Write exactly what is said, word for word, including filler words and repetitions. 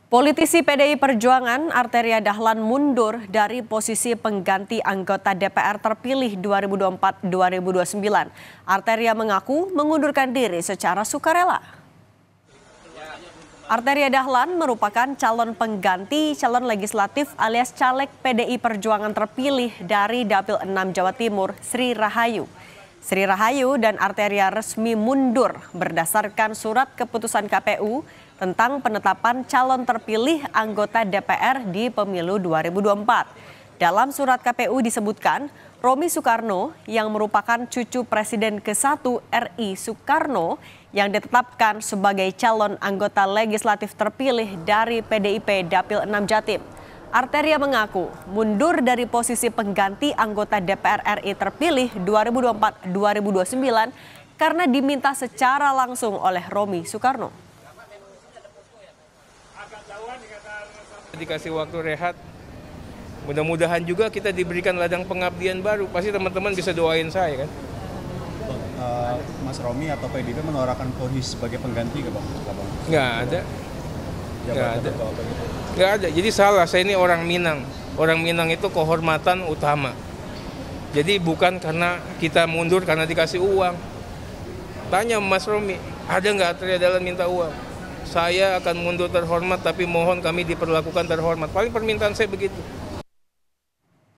Politisi P D I Perjuangan Arteria Dahlan mundur dari posisi pengganti anggota D P R terpilih dua ribu dua puluh empat sampai dua ribu dua puluh sembilan. Arteria mengaku mengundurkan diri secara sukarela. Arteria Dahlan merupakan calon pengganti calon legislatif alias caleg P D I Perjuangan terpilih dari Dapil enam Jawa Timur, Sri Rahayu. Sri Rahayu dan Arteria resmi mundur berdasarkan surat keputusan K P U tentang penetapan calon terpilih anggota D P R di pemilu dua ribu dua puluh empat. Dalam surat K P U disebutkan, Romy Soekarno yang merupakan cucu Presiden ke satu R I Soekarno yang ditetapkan sebagai calon anggota legislatif terpilih dari P D I P Dapil enam Jatim. Arteria mengaku mundur dari posisi pengganti anggota D P R R I terpilih dua ribu dua puluh empat sampai dua ribu dua puluh sembilan karena diminta secara langsung oleh Romy Soekarno. Dikasih waktu rehat, mudah-mudahan juga kita diberikan ladang pengabdian baru. Pasti teman-teman bisa doain saya kan. Uh, Mas Romy atau P D I P menawarkan posisi sebagai pengganti ke Bang? Nggak ada. Nggak ada. Gitu? Nggak ada. Jadi salah, saya ini orang Minang. Orang Minang itu kehormatan utama. Jadi bukan karena kita mundur karena dikasih uang. Tanya Mas Romy, ada nggak Arteria Dahlan minta uang? Saya akan mundur terhormat, tapi mohon kami diperlakukan terhormat. Paling permintaan saya begitu.